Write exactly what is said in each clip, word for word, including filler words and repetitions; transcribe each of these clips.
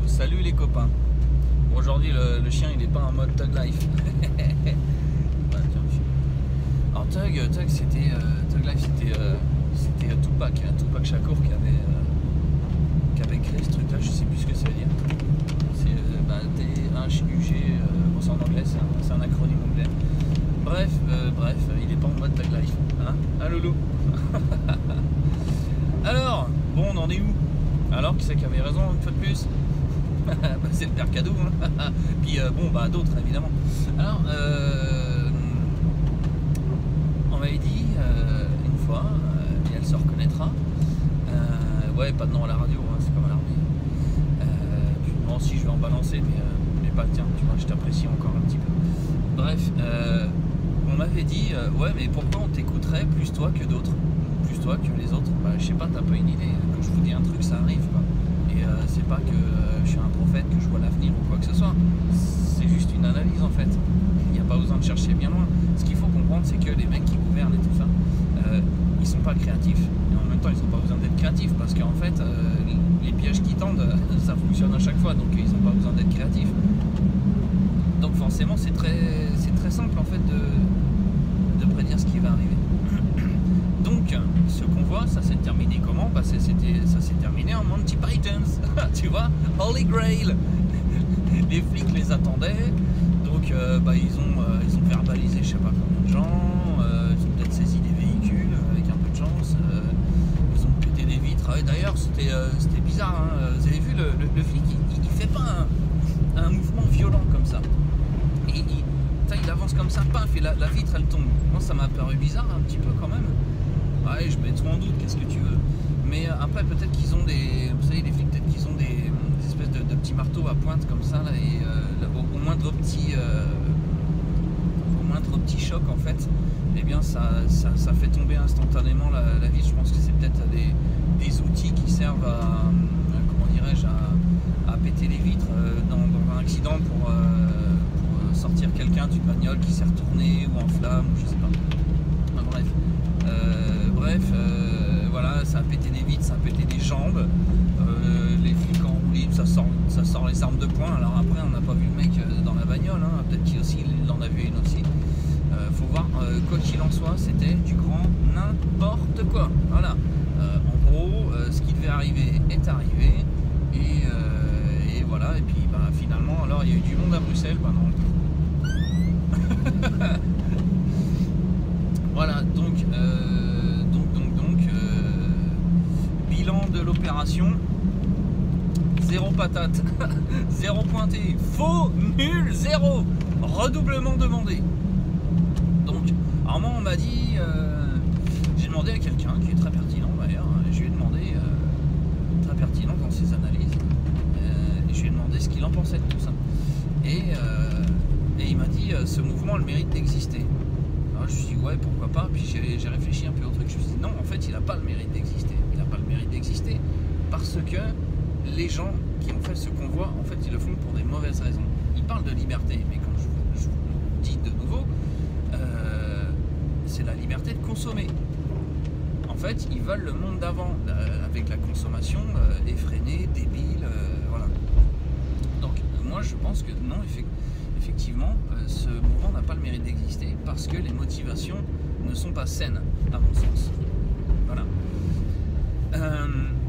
Salut les copains. Bon, aujourd'hui le, le chien il est pas en mode Thug Life. Alors Thug, Thug c'était euh, Thug Life c'était euh, c'était Tupac, hein, Tupac Shakur qui avait euh, qui avait créé ce truc là, je sais plus ce que ça veut dire. C'est euh, bah, T H U G, euh, bon c'est en anglais, c'est un, un acronyme anglais. Bref, euh, bref, il est pas en mode Thug Life. Hein, hein loulou. Alors, bon on en est où? Alors qui c'est qui avait raison une fois de plus? Bah, c'est le père cadeau, hein. Puis euh, bon bah d'autres évidemment. Alors euh, on m'avait dit euh, une fois, euh, et elle se reconnaîtra, euh, ouais pas de nom à la radio, hein, c'est comme à l'armée. Euh, puis bon si je vais en balancer mais, euh, mais pas le tien, tu vois, je t'apprécie encore un petit peu. Bref, euh, on m'avait dit euh, ouais mais pourquoi on t'écouterait plus toi que d'autres? Plus toi que les autres? Bah je sais pas, t'as pas une idée, quand je vous dis un truc ça arrive quoi. Et euh, c'est pas que euh, je suis un prophète, que je vois l'avenir ou quoi que ce soit. C'est juste une analyse en fait. Il n'y a pas besoin de chercher bien loin. Ce qu'il faut comprendre, c'est que les mecs qui gouvernent et tout ça, euh, ils sont pas créatifs. Et en même temps, ils n'ont pas besoin d'être créatifs parce qu'en fait, euh, les pièges qui tendent, ça fonctionne à chaque fois. Donc ils n'ont pas besoin d'être créatifs. Donc forcément, c'est très, c'est très simple en fait de, de prédire ce qui va arriver. Donc, ce qu'on voit, ça s'est terminé comment? Bah, ça s'est terminé en Monty Python, tu vois, Holy Grail. Les flics les attendaient, donc euh, bah, ils, ont, euh, ils ont verbalisé je sais pas combien de gens, euh, ils ont peut-être saisi des véhicules avec un peu de chance, euh, ils ont pété des vitres. Ah, d'ailleurs, c'était euh, bizarre, hein. Vous avez vu, le, le, le flic, il, il fait pas un, un mouvement violent comme ça. Il, il, il avance comme ça, paf, et la, la vitre elle tombe. Moi, ça m'a paru bizarre un petit peu quand même. Ouais, je mets trop en doute, qu'est-ce que tu veux. Mais euh, après, peut-être qu'ils ont des. Vous savez, les flics, peut-être qu'ils ont des, des espèces de, de petits marteaux à pointe comme ça, là, et euh, là, au, au moindre petit. Euh, au moindre petit choc, en fait, eh bien, ça, ça, ça fait tomber instantanément la, la vitre. Je pense que c'est peut-être des, des outils qui servent à. à comment dirais-je, à, à péter les vitres euh, dans, dans un accident pour, euh, pour sortir quelqu'un d'une bagnole qui s'est retournée ou en flamme, ou je sais pas. Enfin, bref. Euh, bref, euh, voilà, ça a pété des vitres, ça a pété des jambes, euh, les flics en roue libre, ça sort, ça sort les armes de poing. Alors après, on n'a pas vu le mec dans la bagnole, hein. Peut-être qu'il aussi, il en a vu une aussi. Euh, faut voir, euh, quoi qu'il en soit, c'était du grand n'importe quoi. Voilà. Euh, en gros, euh, ce qui devait arriver est arrivé, et, euh, et voilà. Et puis, bah, finalement, alors il y a eu du monde à Bruxelles pendant. Voilà, donc, euh, donc, donc, donc, euh, bilan de l'opération, zéro patate, zéro pointé, faux, nul, zéro, redoublement demandé. Donc, alors moi on m'a dit, euh, j'ai demandé à quelqu'un qui est très pertinent d'ailleurs, je lui ai demandé, euh, très pertinent dans ses analyses, euh, et je lui ai demandé ce qu'il en pensait de tout ça. Et, euh, et il m'a dit, euh, ce mouvement a le mérite d'exister. Je me suis dit ouais pourquoi pas, puis j'ai réfléchi un peu au truc, je me suis dit non en fait il n'a pas le mérite d'exister, il n'a pas le mérite d'exister parce que les gens qui ont fait ce convoi en fait ils le font pour des mauvaises raisons. Ils parlent de liberté mais comme je vous, je vous dis de nouveau, euh, c'est la liberté de consommer. En fait ils veulent le monde d'avant euh, avec la consommation euh, effrénée, débile, euh, voilà. Donc moi je pense que non effectivement Effectivement, euh, ce mouvement n'a pas le mérite d'exister parce que les motivations ne sont pas saines, à mon sens. Voilà. Euh,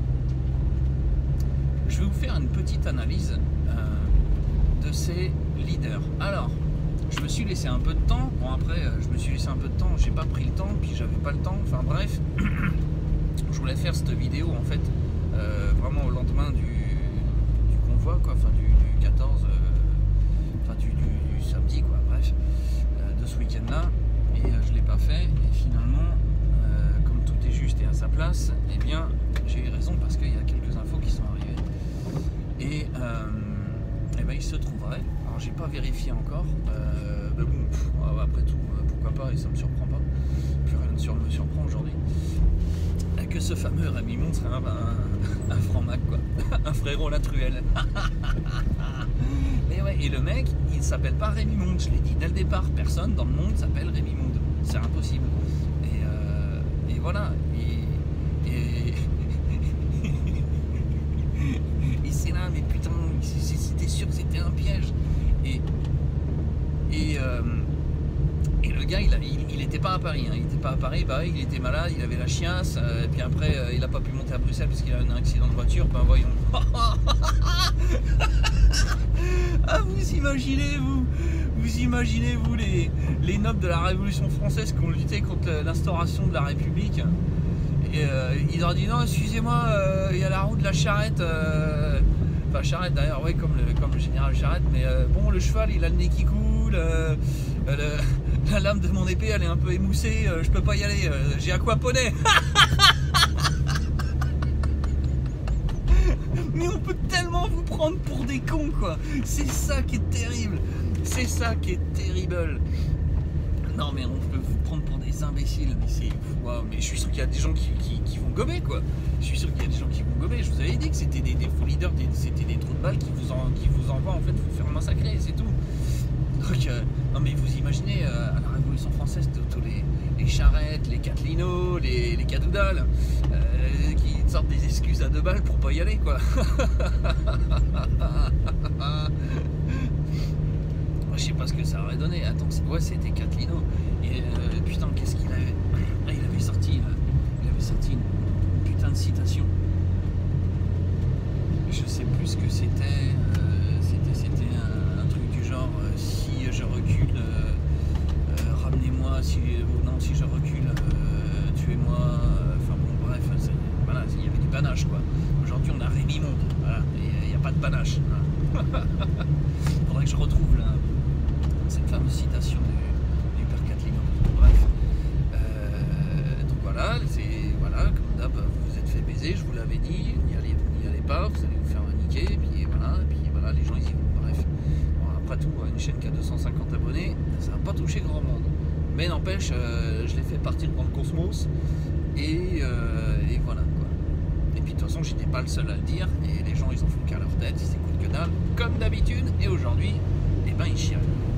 je vais vous faire une petite analyse euh, de ces leaders. Alors, je me suis laissé un peu de temps. Bon, après, euh, je me suis laissé un peu de temps. J'ai pas pris le temps, puis j'avais pas le temps. Enfin, bref, je voulais faire cette vidéo en fait, euh, vraiment au lendemain du, du convoi, quoi. Enfin, du, du quatorze. Euh, Du, du, du samedi quoi, bref, euh, de ce week-end là, et euh, je l'ai pas fait, et finalement euh, comme tout est juste et à sa place, et eh bien j'ai eu raison parce qu'il y a quelques infos qui sont arrivées, et, euh, et ben il se trouverait, alors j'ai pas vérifié encore, euh, mais bon, pff, après tout, euh, pourquoi pas, et ça me surprend pas, plus rien sur, me surprend aujourd'hui, que ce fameux Rémi Monde serait un, un, un franc-mac quoi, un frérot la truelle. Et ouais, et le mec, il s'appelle pas Rémi Monde, je l'ai dit dès le départ, personne dans le monde s'appelle Rémi Monde, c'est impossible. Et, euh, et voilà, et, et, et c'est là mais putain, c'était sûr que c'était un piège. Et, et, euh, et le gars, il, a, il, il était pas à Paris, hein. Il était pas à Paris, bah, il était malade, il avait la chiasse, euh, et puis après, euh, il a pas pu monter à Bruxelles parce qu'il a eu un accident de voiture, ben voyons. Ah, vous imaginez, vous Vous imaginez, vous, les, les nobles de la Révolution française qui ont lutté contre l'instauration de la République. Et euh, il leur dit non, excusez-moi, il euh, y a la roue de la charrette. Euh, enfin, charrette d'ailleurs, ouais, comme le, comme le général Charrette. Mais euh, bon, le cheval, il a le nez qui coule. Euh, le, la lame de mon épée, elle est un peu émoussée. Euh, je peux pas y aller. Euh, J'ai aquaponé. Mais on peut tellement vous prendre pour des cons, quoi. C'est ça qui est terrible. C'est ça qui est terrible. Non, mais on peut vous prendre pour des imbéciles. Mais c'est wow. Mais je suis sûr qu'il y a des gens qui, qui, qui vont gommer, quoi. Je suis sûr qu'il y a des gens qui vont gommer. Je vous avais dit que c'était des, des faux leaders, c'était des trous de balles qui vous, en, qui vous envoient en fait vous faire massacrer, c'est tout. Donc, euh, non, mais vous imaginez euh, à la Révolution française tous les, les charrettes, les Catlino, les, les cadoudales euh, qui sortent des excuses à deux balles pour pas y aller, quoi. Je sais pas ce que ça aurait donné. Attends, ouais, c'était Catlino. Et euh, putain, qu'est-ce qu'il avait. Ah, il avait sorti, euh, il avait sorti une, une putain de citation. Je sais plus ce que c'était. Euh, c'était, c'était un, un truc du genre euh, si je recule, euh, euh, ramenez-moi. Si euh, non, si je recule, euh, tuez-moi. Enfin bon, bref, voilà, il y avait du panache, quoi. Aujourd'hui, on a Rémi Monde. Voilà, il n'y a pas de panache. Hein. Faudrait que je retrouve là. Cette fameuse citation du, du père Catlino. Bref. Euh, donc voilà, c'est voilà, comme d'hab, vous vous êtes fait baiser, je vous l'avais dit, n'y allez, n'y allez pas, vous allez vous faire niquer, et puis voilà, et puis voilà, les gens ils y vont. Bref. Bon, après tout, une chaîne qui a deux cent cinquante abonnés, ça va pas toucher grand monde. Mais n'empêche, euh, je l'ai fait partir dans le cosmos, et, euh, et voilà quoi. Et puis de toute façon, j'étais pas le seul à le dire, et les gens ils en font qu'à leur tête, ils s'écoutent que dalle, comme d'habitude, et aujourd'hui, eh ben ils chient.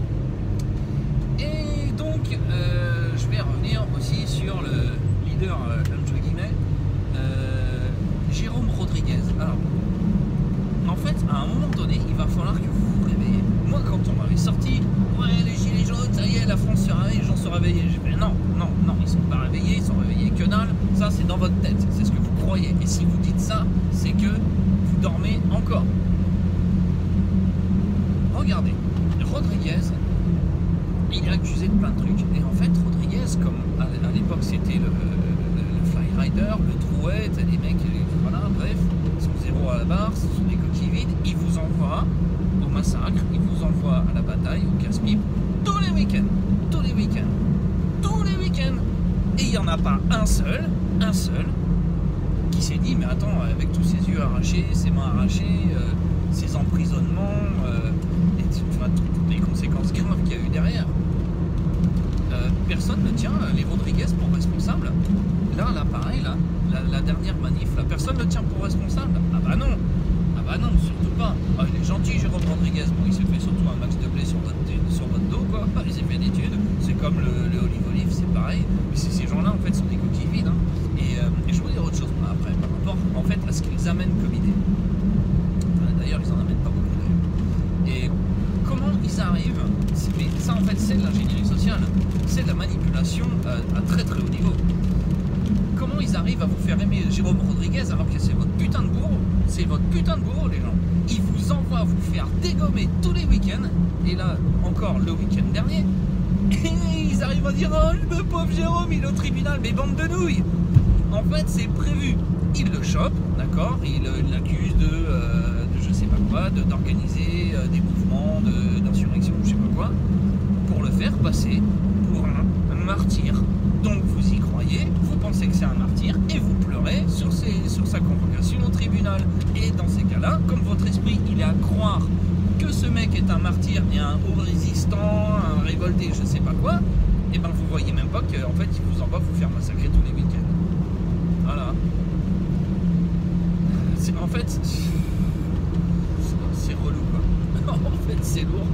Et donc, euh, je vais revenir aussi sur le leader, euh, entre guillemets, euh, Jérôme Rodriguez. Alors, en fait, à un moment donné, il va falloir que vous vous réveillez. Moi, quand on m'avait sorti, ouais, les gilets jaunes, ça y est, la France se réveille, les gens se réveillent. J'ai fait non, non, non, ils sont pas réveillés, ils sont réveillés que dalle. Ça, c'est dans votre tête, c'est ce que vous croyez. Et si vous dites ça, c'est que vous dormez encore. Regardez, Rodriguez. Il est accusé de plein de trucs. Et en fait, Rodriguez, comme à l'époque c'était le, le, le Flyrider, le Trouet, les mecs, voilà, bref, ils sont zéro à la barre, ce sont des coquilles vides, ils vous envoient au massacre, ils vous envoient à la bataille, au casse-pipe, tous les week-ends, tous les week-ends, tous les week-ends. Et il n'y en a pas un seul, un seul, qui s'est dit, mais attends, avec tous ses yeux arrachés, ses mains arrachées, euh, ses emprisonnements, euh, et enfin, toutes les conséquences graves qu'il y a eu derrière. Euh, personne ne tient les Rodriguez pour responsables. Là, là, pareil, là, la, la dernière manif, là, personne ne tient pour responsable. Ah bah non, ah bah non, surtout pas. Ah, il est gentil, Jérôme Rodriguez. Bon, il s'est fait surtout un max de blé sur votre, sur votre dos, quoi. Il s'est fait d'études. C'est comme le, le Olive Olive, c'est pareil. Mais ces gens-là, en fait, sont des coquilles vides. Hein. Et, euh, et je voulais dire autre chose moi, après, par rapport, en fait, à ce qu'ils amènent comme idée. D'ailleurs, ils en amènent pas beaucoup d'ailleurs. Et comment ils arrivent, mais ça en fait c'est de l'ingénierie sociale, c'est de la manipulation à, à très très haut niveau. Comment ils arrivent à vous faire aimer Jérôme Rodriguez alors que c'est votre putain de bourreau, c'est votre putain de bourreau les gens. Ils vous envoient vous faire dégommer tous les week-ends, et là encore le week-end dernier, et ils arrivent à dire oh le pauvre Jérôme il est au tribunal, mais bande de nouilles. En fait c'est prévu, ils le chopent, d'accord, ils l'accusent de, euh, de je sais pas quoi, d'organiser euh, des mouvements d'insurrection, je sais pas quoi, pour le faire passer pour un, un martyr. Donc vous y croyez, vous pensez que c'est un martyr, et vous pleurez sur, ses, sur sa convocation au tribunal. Et dans ces cas-là, comme votre esprit il est à croire que ce mec est un martyr et un haut résistant, un révolté, je sais pas quoi, et ben vous voyez même pas qu'en fait il vous envoie vous faire massacrer tous les week-ends. Voilà. En fait, c'est relou quoi. En fait, c'est lourd.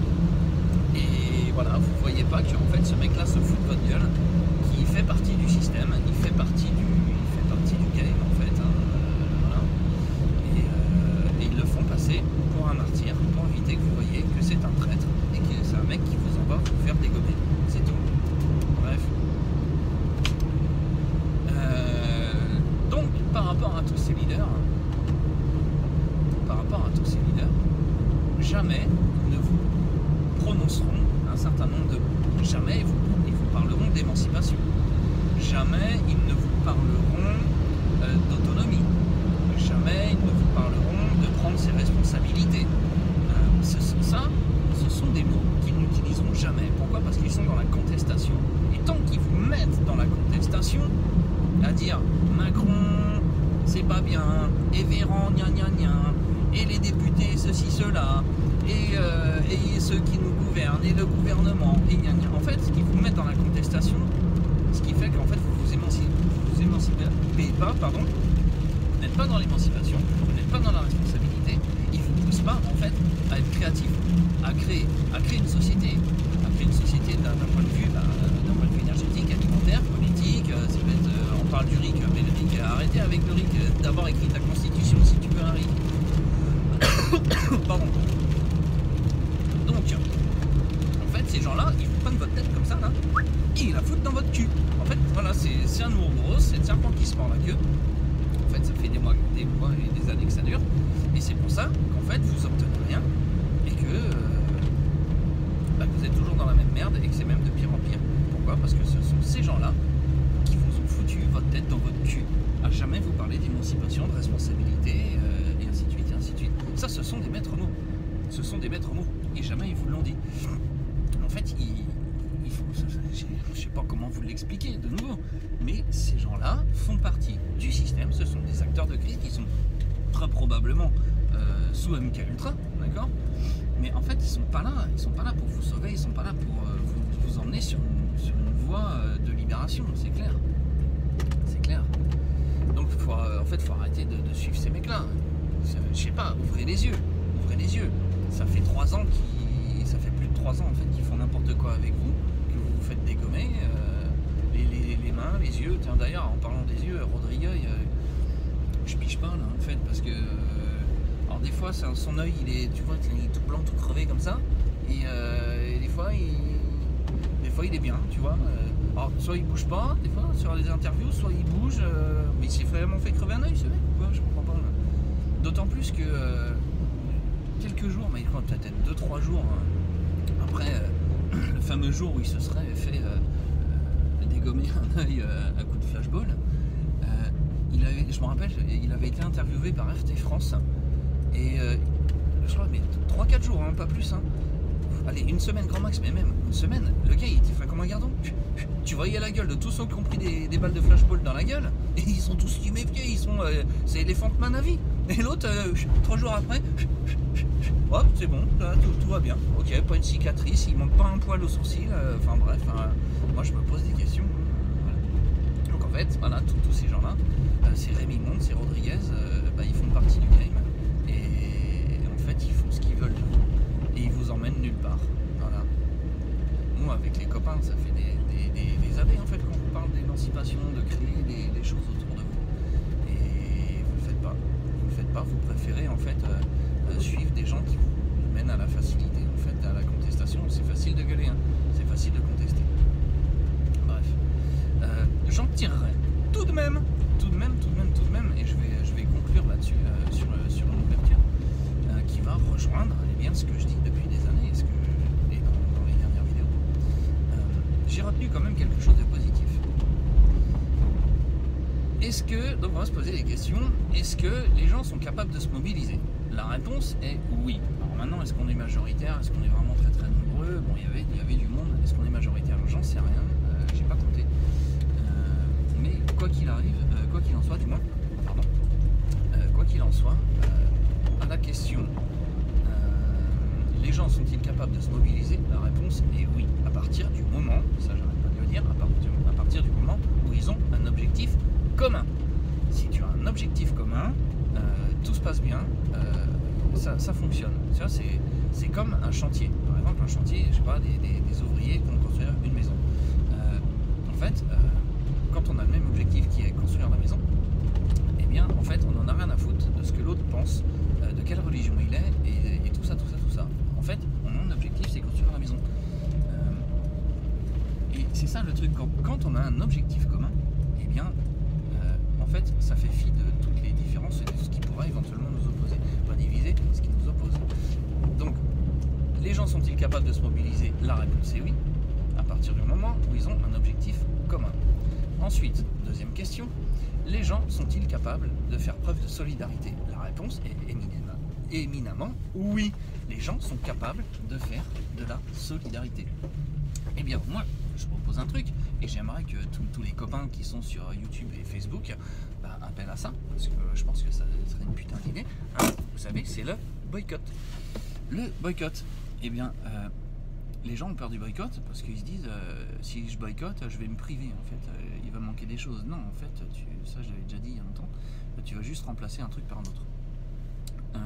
Et voilà, vous voyez pas que en fait ce mec-là se fout de votre gueule, qui fait partie du système, il fait partie du, il fait partie du game en fait. Hein, euh, voilà. Et, euh, et ils le font parce un martyr pour éviter que vous voyez que c'est un traître et que c'est un mec qui vous envoie vous faire dégommer. C'est tout. Bref. Euh, donc, par rapport à tous ces leaders, par rapport à tous ces leaders, jamais ils ne vous prononceront un certain nombre de mots. Jamais ils vous, ils vous parleront d'émancipation. Jamais ils ne vous parleront euh, d'autonomie. Jamais ils ne vous parleront de prendre ses responsabilités. Euh, ce, ça, ce sont des mots qu'ils n'utiliseront jamais. Pourquoi? Parce qu'ils sont dans la contestation. Et tant qu'ils vous mettent dans la contestation, à dire Macron, c'est pas bien, et Véran, gna gna gna, et les députés, ceci, cela, et, euh, et ceux qui nous gouvernent, et le gouvernement, et gna gna. En fait, ce qu'ils vous mettent dans la contestation, ce qui fait qu'en fait, vous vous émancipez, vous émancipez pas, pardon, vous n'êtes pas dans l'émancipation, vous n'êtes pas dans la responsabilité, ils ne vous poussent pas, en fait, à être créatif, à créer, à créer une société, à créer une société d'un point de vue, bah, d'un point de vue énergétique, alimentaire, politique, euh, ça peut être, euh, on parle du R I C, mais le R I C, arrêtez avec le R I C, d'abord écris ta constitution si tu veux un R I C. Pardon. Donc, en fait, ces gens-là, ils vous prennent votre tête comme ça, là, et ils la foutent dans votre cul. En fait, voilà, c'est un ourgros, c'est le serpent qui se mord la queue. En fait, ça fait des mois, des mois et des années que ça dure. Et c'est pour ça qu'en fait, vous obtenez rien et que euh, bah, vous êtes toujours dans la même merde et que c'est même de pire en pire. Pourquoi? Parce que ce sont ces gens-là qui vous ont foutu votre tête dans votre cul. À jamais vous parler d'émancipation, de responsabilité, euh, et ainsi de suite, et ainsi de suite. Ça, ce sont des maîtres mots. Ce sont des maîtres mots. Et jamais ils vous l'ont dit. En fait, ils, il faut, je ne sais pas comment vous l'expliquer de nouveau, mais ces gens-là font partie du système. Ce sont des acteurs de crise qui sont très probablement euh, sous M K Ultra, d'accord? Mais en fait, ils sont pas là. Ils sont pas là pour vous sauver. Ils sont pas là pour euh, vous, vous emmener sur une, sur une voie euh, de libération. C'est clair. C'est clair. Donc, faut, euh, en fait, faut arrêter de, de suivre ces mecs-là. Je sais pas. Ouvrez les yeux. Ouvrez les yeux. Ça fait trois ans qu'ils, ça fait plus de trois ans en fait qu'ils font n'importe quoi avec vous, que vous vous faites dégommer, euh, les, les, les mains, les yeux. Tiens d'ailleurs, en parlant des yeux, Rodrigue, euh, je pige pas là en fait parce que, euh, alors des fois c'est son œil, il est, tu vois, il est tout blanc, tout crevé comme ça, et, euh, et des fois il, des fois il est bien, tu vois. Euh, alors soit il bouge pas, des fois sur les interviews, soit il bouge, euh, mais il s'est vraiment fait crever un œil ce mec ou quoi? Je comprends pas. D'autant plus que euh, quelques jours, mais peut-être deux trois jours hein, après euh, le fameux jour où il se serait fait euh, euh, dégommer un œil euh, à coup de flashball, euh, il avait, je me rappelle, il avait été interviewé par F T France et euh, je crois mais trois quatre jours, hein, pas plus. Hein. Allez, une semaine grand max, mais même une semaine, le gars il était fait comme un gardon. Tu voyais la gueule de tous ceux qui ont pris des, des balles de flashball dans la gueule et ils sont tous stuméfiés, ils sont, euh, c'est Elephant Man à vie. Et l'autre, euh, trois jours après, hop, c'est bon, là, tout, tout va bien. Ok, pas une cicatrice, il manque pas un poil au sourcil. Euh, enfin bref, hein, moi je me pose des questions. Voilà. Donc en fait, voilà, tous ces gens-là, euh, c'est Rémi Monde, c'est Rodriguez, euh, bah, ils font partie du game. Et, et en fait, ils font ce qu'ils veulent de vous. Et ils vous emmènent nulle part. Voilà. Nous, avec les copains, ça fait des, des, des, des années en fait qu'on vous parle d'émancipation, de créer des, des choses autour de vous. Et vous le faites pas. Vous le faites pas, vous préférez en fait euh, euh, suivre des gens qui vous mènent à la facilité, en fait, à la contestation. C'est facile de gueuler, hein. C'est facile de contester. Bref. Euh, J'en tirerai tout de même, tout de même, tout de même, tout de même, et je vais, je vais conclure là-dessus, euh, sur, sur une ouverture, euh, qui va rejoindre eh bien, ce que je dis depuis des années, et ce que je dis dans, dans les dernières vidéos. Euh, J'ai retenu quand même quelque chose de positif. Est-ce que, donc on va se poser des questions, est-ce que les gens sont capables de se mobiliser? La réponse est oui. Alors maintenant, est-ce qu'on est majoritaire? Est-ce qu'on est vraiment très très nombreux? Bon, il y avait, il y avait du monde. Est-ce qu'on est majoritaire? J'en sais rien, euh, j'ai pas compté. Euh, mais quoi qu'il arrive, euh, quoi qu'il en soit, du moins, pardon, euh, quoi qu'il en soit, euh, à la question, euh, les gens sont-ils capables de se mobiliser? La réponse est oui. À partir du moment, ça j'arrête pas de le dire, à partir, à partir du moment où ils ont un objectif commun. Si tu as un objectif commun, euh, tout se passe bien, euh, ça, ça fonctionne. Tu vois, c'est comme un chantier. Par exemple, un chantier, je sais pas, des, des, des ouvriers qui vont construire une maison. Euh, en fait, euh, quand on a le même objectif qui est construire la maison, eh bien, en fait, on n'en a rien à foutre de ce que l'autre pense, euh, de quelle religion il est et, c'est ça le truc, quand, quand on a un objectif commun, eh bien, euh, en fait, ça fait fi de toutes les différences et de ce qui pourrait éventuellement nous opposer, pas diviser ce qui nous oppose. Donc, les gens sont-ils capables de se mobiliser? La réponse est oui, à partir du moment où ils ont un objectif commun. Ensuite, deuxième question, les gens sont-ils capables de faire preuve de solidarité? La réponse est éminemment, éminemment oui. Les gens sont capables de faire de la solidarité. Eh bien, moi, je propose un truc, et j'aimerais que tous les copains qui sont sur YouTube et Facebook bah, appellent à ça, parce que je pense que ça serait une putain d'idée. Hein, vous savez, c'est le boycott. Le boycott, eh bien, euh, les gens ont peur du boycott parce qu'ils se disent euh, si je boycotte, je vais me priver, en fait, euh, il va me manquer des choses. Non, en fait, tu, ça je l'avais déjà dit il y a longtemps, tu vas juste remplacer un truc par un autre. Euh,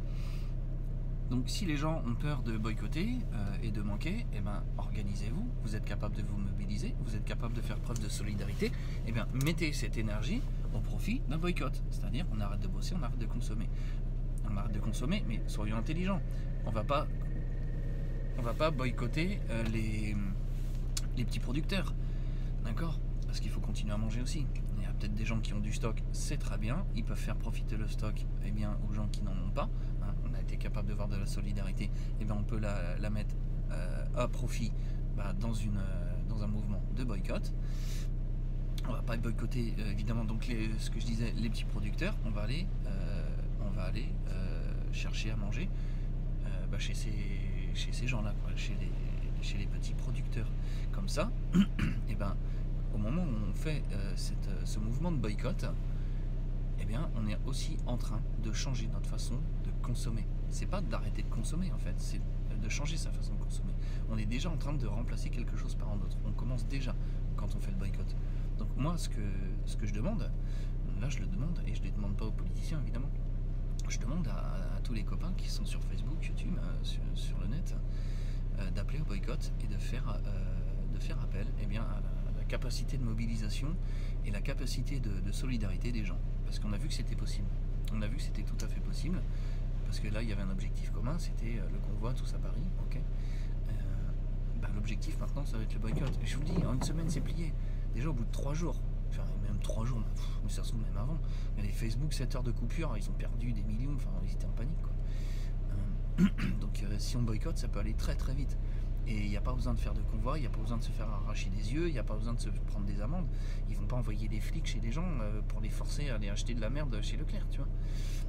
Donc si les gens ont peur de boycotter euh, et de manquer, eh ben, organisez-vous, vous êtes capable de vous mobiliser, vous êtes capable de faire preuve de solidarité, eh bien, mettez cette énergie au profit d'un boycott. C'est-à-dire on arrête de bosser, on arrête de consommer. On arrête de consommer, mais soyons intelligents. On va pas, on va pas boycotter euh, les, les petits producteurs, d'accord? Parce qu'il faut continuer à manger aussi. Il y a peut-être des gens qui ont du stock, c'est très bien, ils peuvent faire profiter le stock eh bien, aux gens qui n'en ont pas. Hein, on a été capable de voir de la solidarité, eh bien, on peut la, la mettre euh, à profit bah, dans, une, euh, dans un mouvement de boycott. On va pas boycotter euh, évidemment donc les, ce que je disais, les petits producteurs, on va aller, euh, on va aller euh, chercher à manger euh, bah, chez ces, chez ces gens-là, chez les, chez les petits producteurs. Comme ça, et ben, au moment où on fait euh, cette, ce mouvement de boycott, eh bien, on est aussi en train de changer notre façon de consommer. C'est pas d'arrêter de consommer en fait, c'est de changer sa façon de consommer. On est déjà en train de remplacer quelque chose par un autre. On commence déjà quand on fait le boycott. Donc moi, ce que, ce que je demande, là je le demande, et je ne le demande pas aux politiciens évidemment, je demande à, à tous les copains qui sont sur Facebook, YouTube, euh, sur, sur le net, euh, d'appeler au boycott et de faire, euh, de faire appel eh bien, à la, capacité de mobilisation et la capacité de, de solidarité des gens. Parce qu'on a vu que c'était possible. On a vu que c'était tout à fait possible. Parce que là, il y avait un objectif commun, c'était le convoi, tous à Paris. Okay. Euh, bah, l'objectif maintenant, ça va être le boycott. Et je vous le dis, en une semaine, c'est plié. Déjà, au bout de trois jours, enfin, même trois jours, mais ça se trouve même avant, il y a les Facebook, sept heures de coupure, ils ont perdu des millions, enfin, ils étaient en panique. Quoi. Euh, donc, euh, si on boycotte, ça peut aller très très vite. Et il n'y a pas besoin de faire de convoi, il n'y a pas besoin de se faire arracher des yeux, il n'y a pas besoin de se prendre des amendes. Ils vont pas envoyer des flics chez des gens euh, pour les forcer à aller acheter de la merde chez Leclerc, tu vois.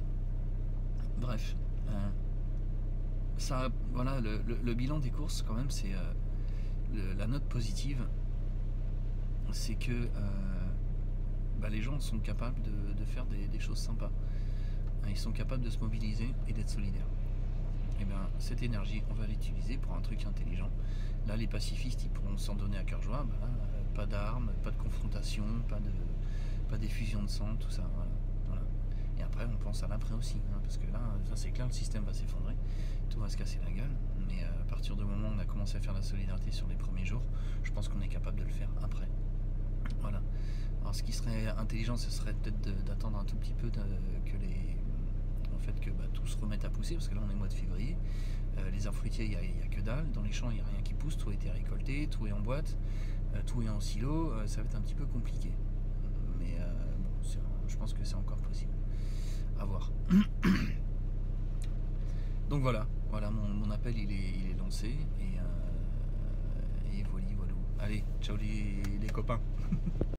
Bref, euh, ça, voilà, le, le, le bilan des courses, quand même, c'est euh, le, la note positive, c'est que euh, bah, les gens sont capables de, de faire des, des choses sympas. Ils sont capables de se mobiliser et d'être solidaires. Et bien, cette énergie, on va l'utiliser pour un truc intelligent. Là, les pacifistes, ils pourront s'en donner à cœur joie. Ben là, euh, pas d'armes, pas de confrontation, pas de, pas d'effusion de sang, tout ça. Voilà, voilà. Et après, on pense à l'après aussi, hein, parce que là, ça c'est clair, le système va s'effondrer, tout va se casser la gueule. Mais euh, à partir du moment où on a commencé à faire la solidarité sur les premiers jours, je pense qu'on est capable de le faire après. Voilà. Alors, ce qui serait intelligent, ce serait peut-être d'attendre un tout petit peu de, que les en fait que bah, tout se remette à pousser, parce que là on est au mois de février, euh, les arbres fruitiers il n'y a, a que dalle, dans les champs il n'y a rien qui pousse, tout a été récolté, tout est en boîte, euh, tout est en silo, euh, ça va être un petit peu compliqué, mais euh, bon, je pense que c'est encore possible, à voir. Donc voilà, voilà mon, mon appel il est, il est lancé, et, euh, et voilà, voilà. Allez, ciao les, les copains.